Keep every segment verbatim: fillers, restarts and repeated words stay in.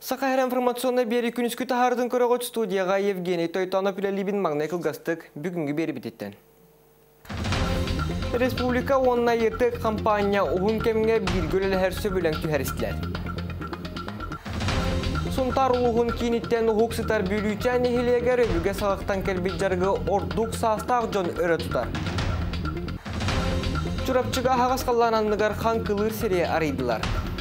Сақайыр информационна бері күніскі тахардың көріғыт студияға Евгений Тойтанов үлелебін Магнайкл Гастық бүгінгі бері бітеттен. Республика онына ертік компания ұғын кемге білгілі әрсі бөлің түхәрістілер. Сұнтар ұлығын кейініттен ұғықсытар бөлүйчән ехелегер өбіге салықтан кәлбет жарғы ордық састақ жон өрі тұтар. Чурапчыға хағас қалланандығар қан қылыр сере арайдылар.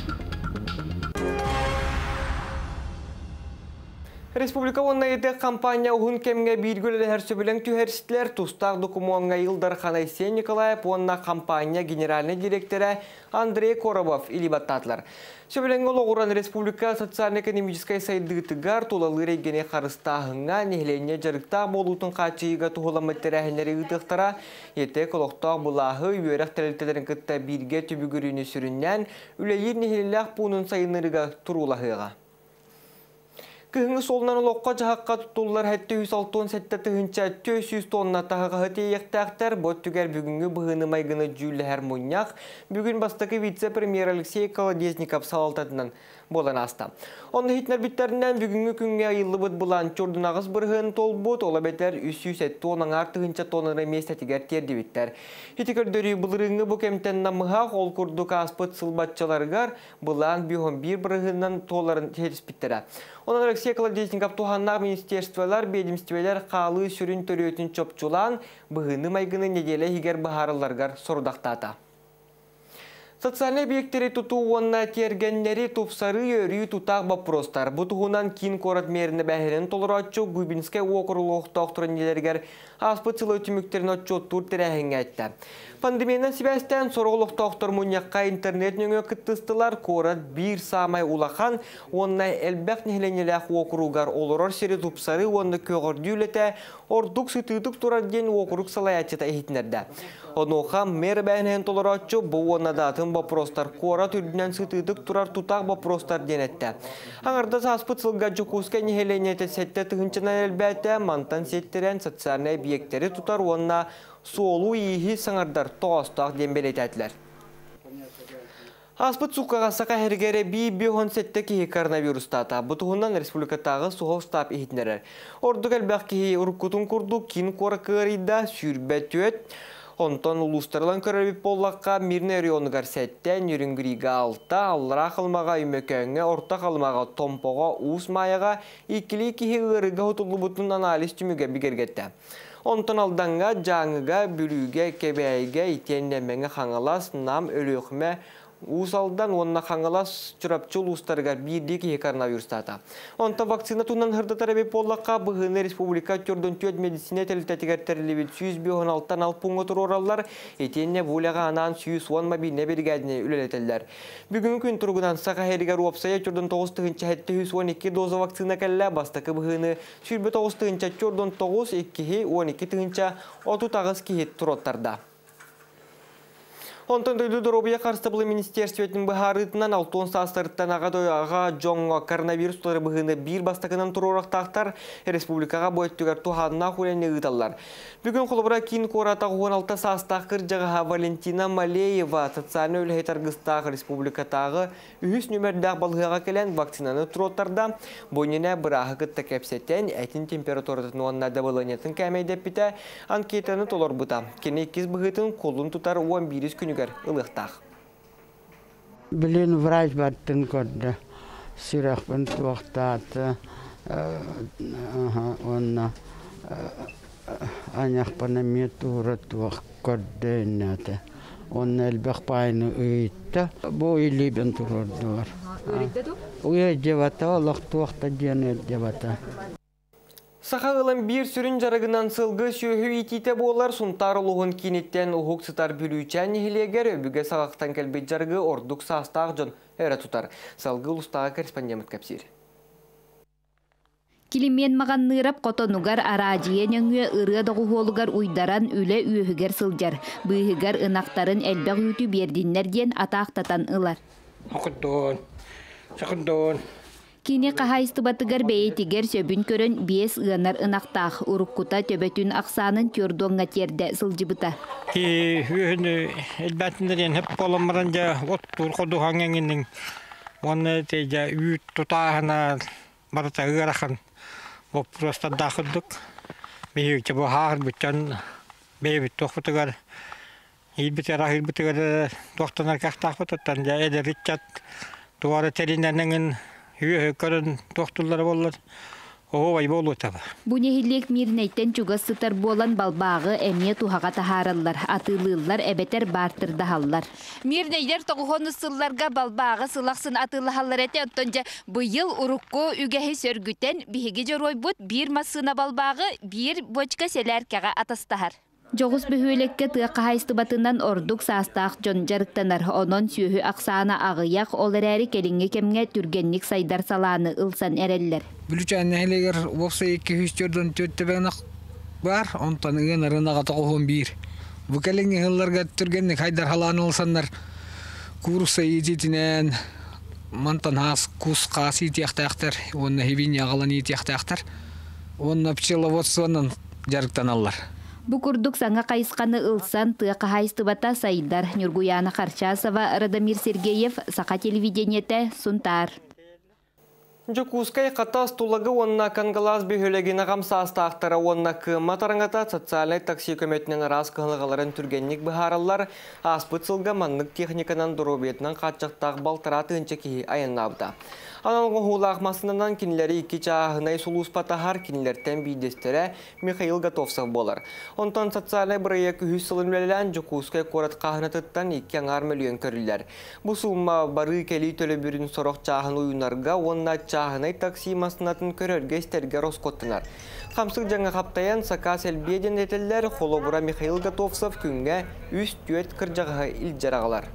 Республика онна ете компания ұғын кемге бейіргілі әрсі білің түхәрістілер тұстақ докумуанға елдар Ханайсен Николаев онна компания генеральный директоры Андрей Коробов илибаттатылар. Сөбіліңгі олғыран республика социально-экономическай сайдығытығар толалы рейгене қарыстағыңа нехлене жарықтақ болутын қачыйға тұғыламыттері әхінлері ұтықтара ете қолықтақ бұлағы үйерек тәлітелерін күтті бірге түбігіріні сүріннен үлейір нехелеләқ бұның сайынырыға тұрулағыға. Кыһыңы солынан олоққа жағаққа тұттулар әтті жүз алтын сәтті тұхынча төрт жүз тонна тағыға ғыты ектәқтер бұт түгер бүгінгі бұғыны майғыны жүлі әр мұняқ бүгін бастықы вице-премьер Алексей Колодезников салалтатынан болан аста. Оны хитнер біттерінен бүгінгі күнге айылы бұд бұлан чордun ағыз бұрғын тол бұд, ола бәтер үш жүз тонның артығынша тонныры местәтігер терді біттер. Хитікердері бұлырыңы бұ кемтенна мұхақ ол күрдік аспыт сылбатчаларғар бұлан бүйін бір бұрғынан толарын теріс біттері. Оның Алексей Колодезников туғаннақ министерстволар, бедімствелер қалы сүрін төретін чопчулан бұғыны майғыны неделі егер бұхарыларғар сұрдақтата. Социальный объекттері тұту онына тергеннері тұпсары өрі тұтақ бапростар. Бұтығынан кейін қорат меріні бәхерін толыратчы Губинскай оқырылық тоқтырын елергер аспыт сылы өтіміктерін отчоттур тірәхін әйтті. Пандемияның себәстен сорғылық тоқтыр мұнияққа интернет нөңі күттістілар қорат бір самай улақан онына әлбәқ нехленеләқ оқыруғар олырар сері тұпсары онны көгірді үлеті ордық сүтігдік тұрар ден оқыруқ салаятчыта ехетінерді. Онуға мэр бәхінен толыратчы бұл онна датын бапростар қорат үрдінен сүтігдік тұрар тұтақ бапростар денетті. Аңырда саспыт сылға жүкусқа нехеленеті сәтті тұғынчынан әлбәті мантан сеттерен социальный объекттері тұтар онна солу иихи саңардар тоғыстақ дембелетәтілер. Аспыт суқаға сақа әргері бей он сетті кейі коронавирустата. Бұтығынан республикатағы суғыл штаб ехетінерер. Ордық әлбәқ кейі ұрқытын күрді, кен қоры кërida сүрбәт өт. Онтон улустарлан көрәбіп боллаққа мирне рионығар сәттен үрінгіриға алта, аллара қылмаға үмекөңі, орта қылмаға томпоға, уыс майыға, икілі кейі ғырыға ұтылы бұтын анализ түміге бігергетті. Онтон алданға, жаңыға, бүліге, кебәйге, итеннемеңі қаңылас, нам өліқме, Усалдан онна қаңылас чурапчы улустарғар бірдек ие коронавирустата. Онта вакцина тұнан ғырдатары беп боллаққа бұғыны республика түрдің төт медицина тәлітәтігер тәрілебет жүз он алтыдан алпыңғы тұр оралар, етенне вуляға анан жүз он мобильне бергәдіне үлелетелер. Бүгін күн тұрғынан сақа әрігер уапсая түрдің тоғыз тұғынша әтті жүз он екі доза вакцина кәлі бастықы бұғыны сүрбе тоғыз тұғынша түрдің тоғыз екі он екі тұғынша отыз тағыз кейет тұроттарда. Онтон дойду дробия қарстабылы министерстветін бұхарытынан алтон састырыттан аға дойаға жоңға коронавирустары бұғыны бір бастықынан тұрорақтақтар республикаға бойттігер туғанына құләне ұйталар. Бүгін құлыбыра кейін қоратағы он алты састақыр жағыға Валентина Малеева социальны өліғет арғыстағы республикатағы үхіс нөмірдәқ балғыға келен вакцинаны тұроттарда бойніне бірағы күтті кәпсеттен әтін температуратын онына дабылынетін кәмейдеп біті анкетаны толар бұта. Кені кез бұғытын қолын тұтар он бір күні ылықтақ. Білін врач баттын көрді. Сирақпын туақтаты. Онна аңақпына метуры туақ көрді әнәті. Онна әлбәқ пайны үйітті. Бұл үйлебен тұрырдылар. Үйе жевата, олақ туақта жені жевата. Сақағылын бір сүрін жарығынан сылғы сүйі етейті болар, сұнтар ұлығын кенеттен ұғық сытар бүлүйчән ехелегер өбіге сағақтан кәлбет жарғы ордық састақ жон әрі тұтар. Салғы ұлыстағы корреспондент кәпсер. Килимен маған нырап қотонугар арадиен өңі ұры доғы холугар уйдаран үлі үйігер сылжар. Бұйығар ынақтарын әлбәқ үйті бердінлерден атақтатан ылар. Ақыдон, сақыдон. Кини қағайысты батыгар бәйетігер сөбін көрін бес ұғанар ынақтақ ұрыққыта төбетін ақсанын көрдуңға терді сылжыбыта. Ки үйіні әлбәтіндерен әп боламыран жа оттур қоду хаңеңінің оны теже үйт тутахана барата ырахан. Бу просто дахыдык. Бейте бу хар бүтән бейбит тохтыгар. Илбитер ахилбитер тохтанар кахтахтан я эде ричат туары териннәнен үйе көрөн тохтулар боллар. Ой болу таба. Бу нехиллек мирнейтен чугастытар болан балбагы эмне тухага тахараллар, атылылар эбетер бартырдахаллар. Мирнейлер тогухон сылларга балбагы сылаксын атылахаллар эте оттонжа быйыл урукку үгеһи сөргүтен биһиги жоройбут бир масына балбагы бир бочка селеркага атастахар. Жоғыз бөхөлекке тыаққа хайстыбатынан ордук састақ жон жарықтанар. Онон сүйі ақсаны ағыяқ олар әрі келіңе кемге түргенник сайдар саланы ылсан әреллер. Бүлічән нәхелегер оқса екі хүстерден төттебәнақ бар, онтан үген арынаға тоқуын бір. Бұ кәліңе ғылларға түргенник хайдар саланы ылсандар. Курса ететінен мантан хас кус қасы етектәқтір. Онна хевин яғалан етектәқтір. Онна пчеловодствоның жарықтан аллар. Бу курдук саңа кайысканы ылсан тыаққа хайстыбата сайдар. Нюргуяна Харчасова, Радомир Сергеев, Сақа телевидениете, Сунтар. Жокускай қатас тулагы онна кангалас бүйөлегіне қамсастақтары онна кыма тарыңата социальный такси көметінен рас қылығаларын түргенник бұхаралар аспыт сылға маннық техниканан дұрубетінен қатшақтақ балтыраты үнче кейі айыннабыда. Аналғы хулақ масынынан кинлері iki чағынай сулус патахар кинлертен бейдестері Михаил Готовсов болар. Онтан социальный бірайы күхіз сылынмелілен Жокускай корат қағынатыттан iki аңар миллион көрілер. Бұ сумма бары келі төлі бүрін сорық чағын ойынарға онна чағынай такси масынатын көрерге істерге роскоттынар. Қамсық жаңа қаптаян Сакас әлбеден етелер Холобура Михаил Готовсов күнге үст түйет кіржаға илджарағалар.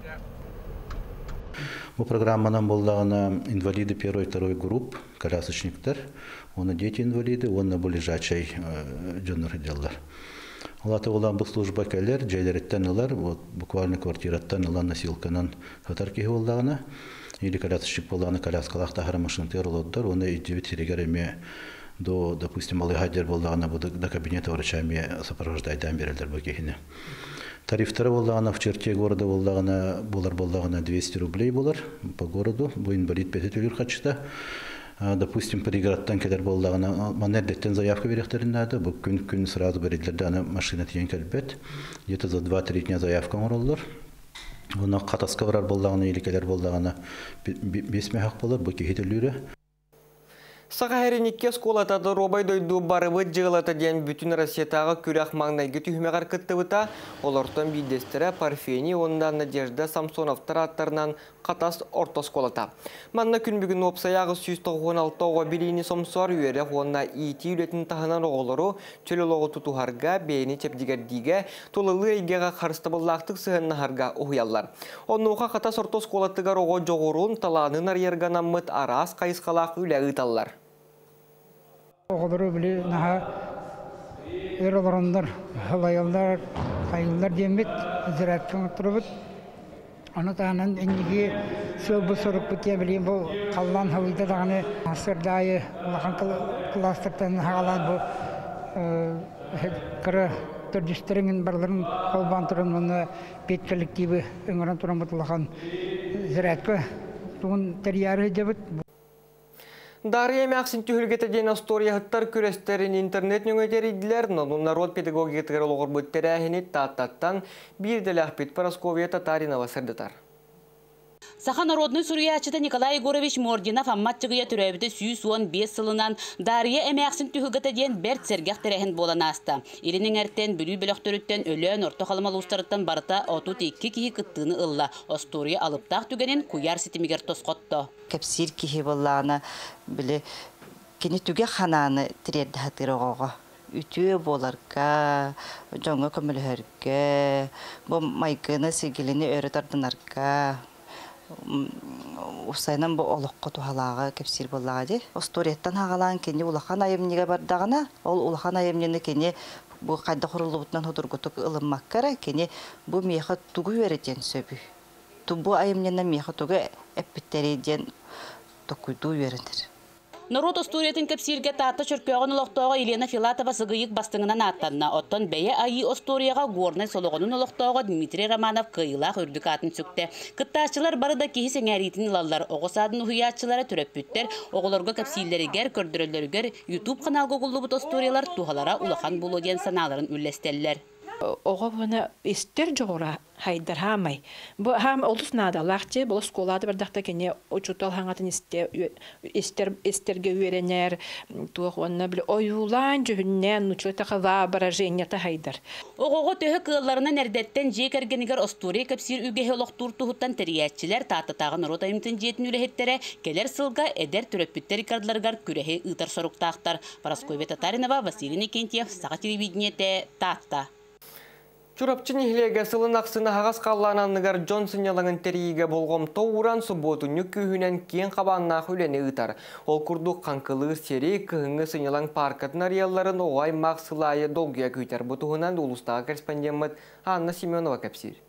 Бұл программадан болдағына инвалиды первой-второй групп, колясочниктер, оны дети инвалиды, оны бұл лежачай жоныр делдар. Олаты олан бұл служба кәлер, жайлареттен олар, буквально квартираттан олан насилканан хатаркеге болдағына, или колясочник болдағына коляскалақта харамашынтер оладдар, оны идевет серегереме до, допустим, алыгадер болдағына до кабинета врачами сопровождайдан берелдер бөкехіне. Тарифтары болдағына в черте города болдағына болар болдағына двести рублей болар по городу. Бұл инвалид пететілер қачыда. Допустим, пригородтан келер болдағына манердеттен заявка беректеріндеді. Бұл күн-күн сразу береділерді ана машина тиен кәлбет. Где-то за два-три дня заявка оралдар. Оны қатаска барар болдағына или келер болдағына бес мехақ болар. Бұл кехетілері. Саға әрінікке сколатады робай дойду барыбы жығылаты ден бүтін Россиятағы күрәқ маңнайғы түйімеғар күттібіта, олартан бейдестірі Парфени, ондан Надежда Самсоновтар аттарынан қатас орта сколата. Манна күн бүгін опсаяғы жүз тоқсан алтыға білейіні сомсуар үйері онна ити үлетін тағынан оғылыру чөлілоғы тұтуғарға бейіні чепдігердіге толылы егеға қарыстабыллақтық сығыннағарға ұғыялар. Онуға қатас орта сколатығар оғы жоғырун таланын арьерганан мұт арас қайысқалақ үләгі таллар. Оғылыру білі наға өр оларындар, халайалдар, қайылдар демет, зірәттің тұрыбыт. Оны тағынан әнеге сөл бұл сұрық бүте білейін бұл қаллан халайда дағаны асырдайы ұлақан кластыртан хағалан бұл кірі түрдістеріңін барларын қолбан тұрын оны бет коллективі өңірін тұрын бұтылаған зірәткі тұғын тәрияры дебіт. Дарья Мәқсін түйілгеті ден асторияғыттар күрестерін интернет нөңетер еділер, но народ педагогикетігер олғыр бұттері әхіне таттаттан бір дәлі ақпет Парасковия Татаринова сірдітар. Саха народный сурьячыта Николай Егорович Мординов амматчыгыя түрәбіті сүйіс он бес сылынан Дарья Мәқсін түйілгеті ден бәрт сәргәқ тәрәхін болан аста. Илінің әрттен бүлі бөліқтөріттен өлен орта қалымал ұстарыттан барыта отут екі кейі күттіні ылла. Остория алыптақ түгенен куяр сетімігер тосқотты. Кәпсир кейі боланы білі кені түге қананы тірерді хатырығыға. Ütüye bolarka, jonga kömülhörke, bu maykını sigilini öğretardınarka. Usaynan bu oluqqa tuhalağı kepsir bolladı. Ostoriyattan hağalan kendi ulaqan ayımniga bardağına, ol ulaqan ayımnini kendi bu qayda qurulu butnan hodurgutuk ılınmakkara, kendi bu meha tugu öğreten söbü. Bu ayımnina meha tugu epitteriden dokuydu öğretir. Народ Осториятын кепсирге тата чөркөөгөн олохтоого Елена Филатова сыгыйык бастыңынан аттанна. Оттон бәйе айы Осторияга горнай сологонун олохтоого Дмитрий Романов кыйылах үрдүк атын сүкте. Кыттаачылар бары да кихи сеңәритин лаллар. Оғысадын уһуячылары төрөппүттер. Оголорго кепсиллеригер, көрдөрөлөрүгер YouTube каналга гуллубут Осториялар тухалара улахан болу ден саналарын үллестеллер. Оға бұны істер жоғыра хайдар хамай. Бұл хам олыс надалақчы, бұл сколады бірдақта кене учутал хаңатын істерге үйренер, туық онына білі ойулан жүхіннен нұчылтақы воображенията хайдар. Оғоғы төхі қыларынан әрдеттен жек әргенігер Остория кәпсир үгеhe олықтур тұхыттан тәриятчілер татытағын ротайымтын жетін үліхеттері келер сылға әдер түрөппіттер икардыларғар күрәхе ұйтар сұрықтақтар. Парасковия Татаринова, Василий Никентьев, Саға телевидениете, Татта. Чурапчын ихлеге сылын ақсыны хағас қаллананныгар Джонсон ялаңын терейге болғым тоғыран сұботын нүккүйінен кен қабанна хүлені ұтар. Ол күрдік қанқылы сері күйіңі сынялан паркатын арияларын оғай мақсылайы долгия көйтер бұтығынан ұлыстағы корреспондент Анна Семенова кәпсір.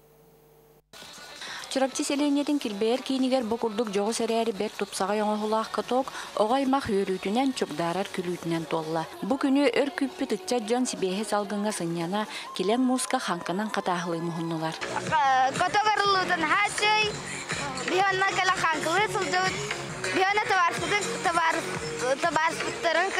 Чурапчы селенетін килбейер кейінігер бұқырдық жоғы сәрәрі бәк тұпсаға яңығылақ каток, оғаймақ өрүтінен чөкдарар күлүтінен толла. Бұ күні өр күппі тұтча Джон Сибейе салғынға сыньяна келен музыка қанқынан қатағылы мұхыннылар. Каток арылудың хашай, бейонна кәлі қанқылы сылжауыт, бейонна табарспыттарын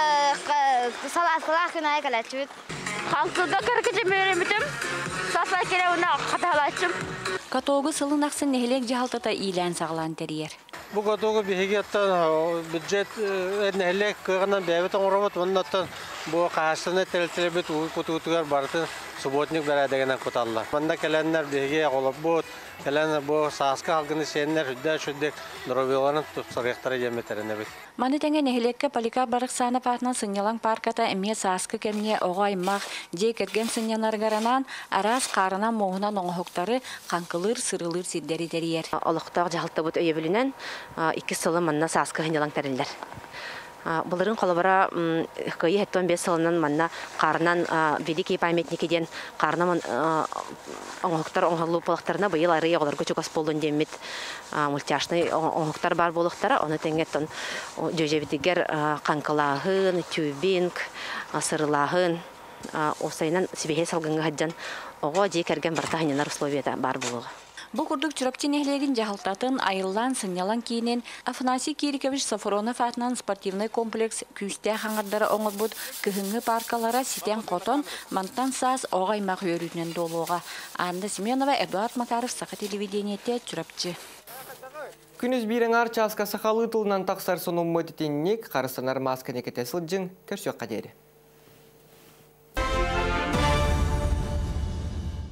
саласқылақ күнай кәләчуіт. Қанқылда кәркече мөрімітім, сасла келе ұна қатағылачым. Катогы сылын ақсын нехелек жағалтата илән сағылан тәрiyер. Бұл катогы бігеттен бюджет нехелек кығынан бәйбетін ұрамат, оның аттан бұл қағашыны тәлтелебет ұйқы-тұғытығар бартын субботник бәрәдегенен құталла. Манда кәләнлер беге қолып бұд, кәләнлер бұл сағысқа қалғыны сенлер үдді-шүддік нұробеларын тұпсарықтары еметеріне бет. Маны тәңе нехелекке поликар барық саны партынан сынялан парката әме сағысқы кәміне оғаймақ жей кәрген сыняларғаранан арас қарынан моғынан оңғықтары қанқылыр, сырылыр сиддері дәрiyер. Олықтақ жағылты бұд өйе білінен екі сылы манна сағысқы ғынялан тәрілдер. Бұлырын қолыбыра көйі әттон бес сылынан манна қарынан великий памятникеден қарынан оңғықтар оңғылу полықтарына бұйыл арыя оларға чугас болдың демет мультяшный оңғықтар бар болықтары, оны тәңеттон жөжебетігер қанқылағын, тюбинг, сырылағын, осайынан сибеге салғынға хаджан оға жей кәрген барта ханянар условията бар болуға. Бұл күрдік чүрапчын ехлеген жағылтатын айыллан сынялан кейінен Афанасий Кирикевич Сафронов атынан спортивный комплекс күйісті қаңырдары оңыр бұд күхіңі паркалара ситен қотон мантан саз оғаймақ өрінен долуға. Анна Семенова, Эдуард Макаров, Сақа телевидениете чүрапчы. Күніз бірін арчасқа сақалы тұлынан тақсар соның мөтетеннік қарысанар масканы кетесіл жын көрсек қадері.